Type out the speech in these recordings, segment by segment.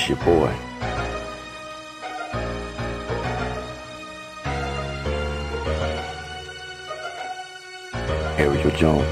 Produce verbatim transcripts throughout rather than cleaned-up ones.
It's your boy. Ariel Jones.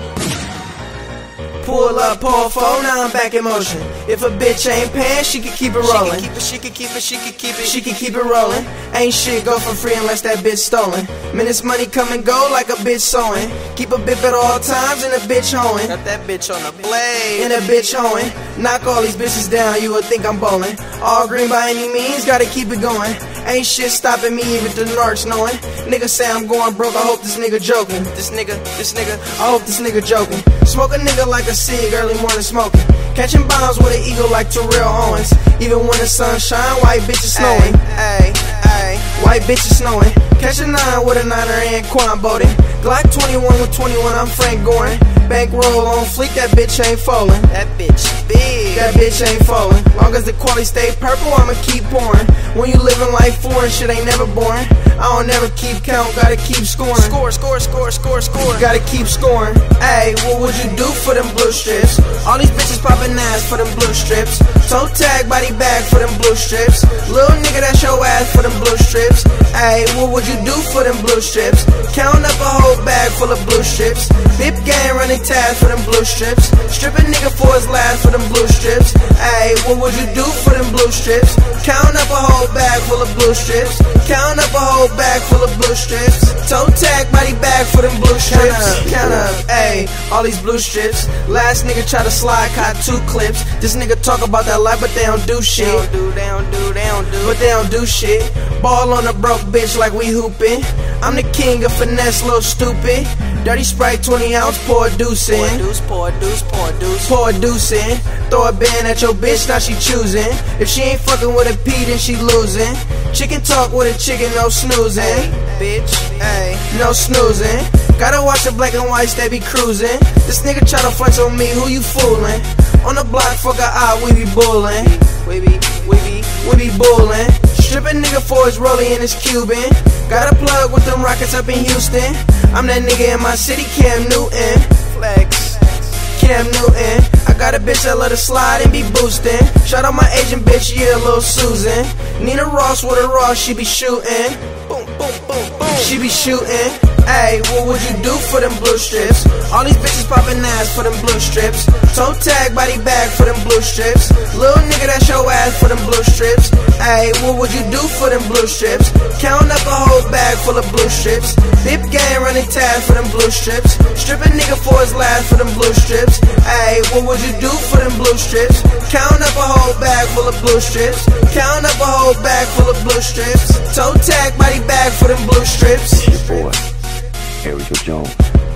Pull up, pull four, now I'm back in motion. If a bitch ain't paying, she can keep it rolling. She can keep it, she can keep it, She can keep it rolling. Ain't shit go for free unless that bitch stolen. Man, this money come and go like a bitch sewing. Keep a bip at all times and a bitch hoeing. got that bitch on the blade. And a bitch hoeing. Knock all these bitches down, you would think I'm bowling. All green by any means, gotta keep it going. Ain't shit stopping me even the narcs knowing. Nigga say I'm going broke, I hope this nigga joking. This nigga, this nigga, I hope this nigga joking. Smoke a nigga like a cig, early morning smoking. Catching bombs with an eagle like Terrell Owens. Even when the sun shine, white bitches snowing. Ay, ay, White bitches snowing. Catch a nine with a niner and Quan Bowden. Glock twenty-one with twenty-one, I'm Frank Gorin. Bankroll on fleek, that bitch ain't falling. that bitch big. That bitch ain't falling. Long as the quality stay purple, I'ma keep pouring. When you living life foreign, shit ain't never boring. I don't never keep count, gotta keep scoring. Score, score, score, score, score. Gotta keep scoring. Ayy, what would you do for them blue strips? All these bitches popping ass for them blue strips. Toe tag, body bag for them blue strips. Little nigga, that's your ass for them blue strips. Ayy, what would you do for them blue strips? Count up a whole bag full of blue strips. Bip gang running tabs for them blue strips. Strip a nigga for his last for them blue strips. Ayy, what would you do for them blue strips? Count up a whole bag full of blue strips. Count up a whole bag full of blue strips. Toe tag, body bag for them blue strips. Count up, ayy, all these blue strips. Last nigga try to slide, caught two clips. This nigga talk about that life, but they don't do shit. They don't do, they don't do, they don't do. But they don't do shit. Ball on a broke bitch like we hoopin'. I'm the king of finesse, little stupid. Dirty Sprite, twenty ounce, pour a deuce Pour a in. deuce, pour a deuce, pour a deuce. Pour a deuce in. Throw a band at your bitch, now she choosing. If she ain't fucking with a P, then she losing. Chicken talk with a chicken, no snoozing. Bitch, ay. No snoozing. Gotta watch the black and whites, they be cruising. This nigga try to flex on me, who you fooling? On the block, fuck a eye, we be bullin'. We be, we be, We be bullin'. Strippin' nigga for his rollie and his Cuban. Got a plug with them Rockets up in Houston. I'm that nigga in my city, Cam Newton. flex. Cam Newton. I got a bitch that let her slide and be boostin'. Shout out my Asian bitch, yeah, Lil Susan. Nina Ross with a Ross, she be shootin'. Boom, boom, boom, boom. She be shootin'. Ayy, what would you do for them blue strips? All these bitches poppin' ass for them blue strips. Toe tag, body bag for them blue strips. Little nigga, that's your ass for them blue strips. Ayy, what would you do for them blue strips? Count up a whole bag full of blue strips. Dip gang running tabs for them blue strips. Strip a nigga for his last for them blue strips. Ayy, what would you do for them blue strips? Count up a whole bag full of blue strips. Count up a whole bag full of blue strips. Toe tag, body bag for them blue strips. It's your boy. Ariel Jones.